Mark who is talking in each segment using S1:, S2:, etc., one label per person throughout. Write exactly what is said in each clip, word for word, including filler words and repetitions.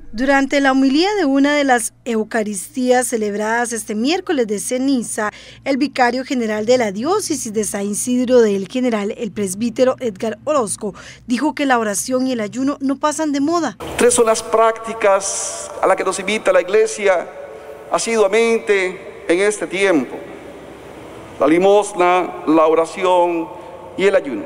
S1: Durante la homilía de una de las Eucaristías celebradas este miércoles de ceniza, el vicario general de la diócesis de San Isidro del General, el presbítero Edgar Orozco, dijo que la oración y el ayuno no pasan de moda.
S2: Tres son las prácticas a las que nos invita la Iglesia asiduamente en este tiempo: la limosna, la oración y el ayuno.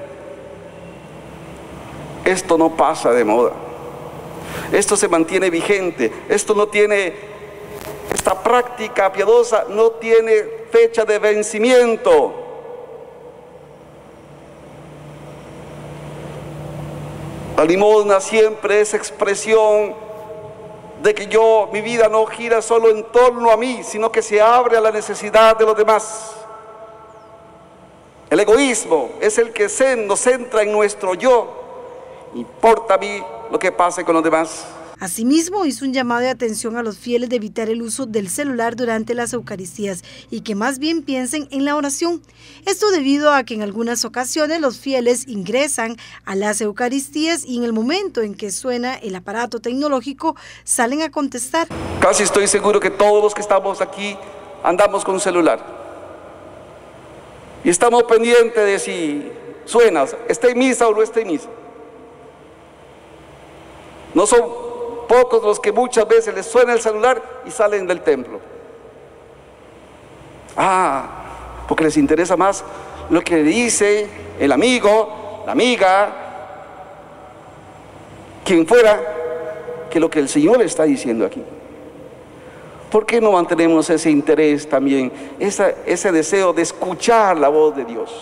S2: Esto no pasa de moda. Esto se mantiene vigente, esto no tiene, esta práctica piadosa no tiene fecha de vencimiento. La limosna siempre es expresión de que yo, mi vida no gira solo en torno a mí, sino que se abre a la necesidad de los demás. El egoísmo es el que se nos centra en nuestro yo. Importa a mí lo que pase con los demás.
S1: Asimismo, hizo un llamado de atención a los fieles de evitar el uso del celular durante las Eucaristías y que más bien piensen en la oración. Esto debido a que en algunas ocasiones los fieles ingresan a las Eucaristías y en el momento en que suena el aparato tecnológico salen a contestar.
S2: Casi estoy seguro que todos los que estamos aquí andamos con un celular y estamos pendientes de si suena, está en misa o no está en misa. No son pocos los que muchas veces les suena el celular y salen del templo. Ah, porque les interesa más lo que dice el amigo, la amiga, quien fuera, que lo que el Señor está diciendo aquí. ¿Por qué no mantenemos ese interés también, esa, ese deseo de escuchar la voz de Dios?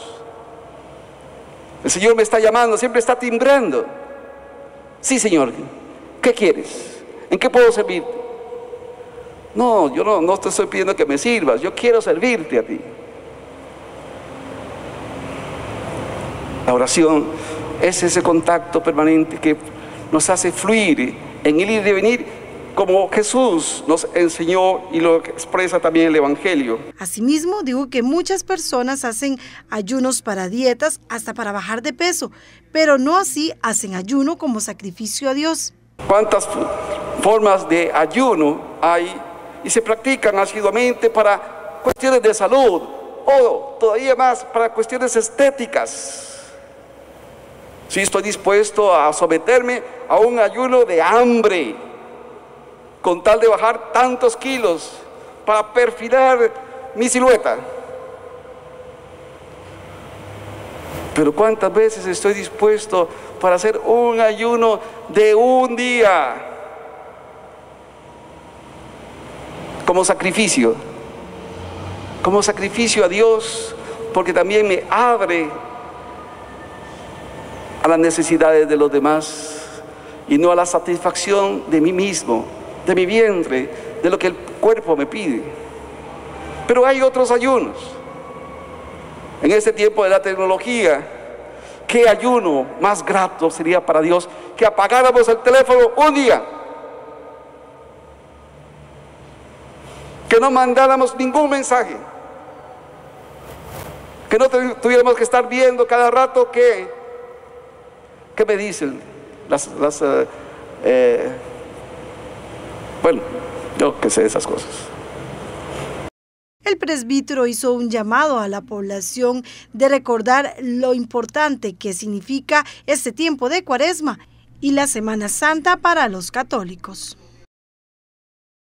S2: El Señor me está llamando, siempre está timbrando. Sí, Señor, ¿qué quieres? ¿En qué puedo servirte? No, yo no, no te estoy pidiendo que me sirvas, yo quiero servirte a ti. La oración es ese contacto permanente que nos hace fluir en el ir y venir, como Jesús nos enseñó y lo expresa también el Evangelio.
S1: Asimismo, dijo que muchas personas hacen ayunos para dietas, hasta para bajar de peso, pero no así hacen ayuno como sacrificio a Dios.
S2: ¿Cuántas formas de ayuno hay y se practican asiduamente para cuestiones de salud o todavía más para cuestiones estéticas? Sí, estoy dispuesto a someterme a un ayuno de hambre con tal de bajar tantos kilos para perfilar mi silueta. Pero ¿cuántas veces estoy dispuesto para hacer un ayuno de un día como sacrificio? Como sacrificio a Dios, porque también me abre a las necesidades de los demás y no a la satisfacción de mí mismo, de mi vientre, de lo que el cuerpo me pide. Pero hay otros ayunos. En este tiempo de la tecnología, ¿qué ayuno más grato sería para Dios que apagáramos el teléfono un día? Que no mandáramos ningún mensaje. Que no tuviéramos que estar viendo cada rato qué, qué me dicen las... las eh, eh, bueno, yo qué sé esas cosas.
S1: El presbítero hizo un llamado a la población de recordar lo importante que significa este tiempo de Cuaresma y la Semana Santa para los católicos.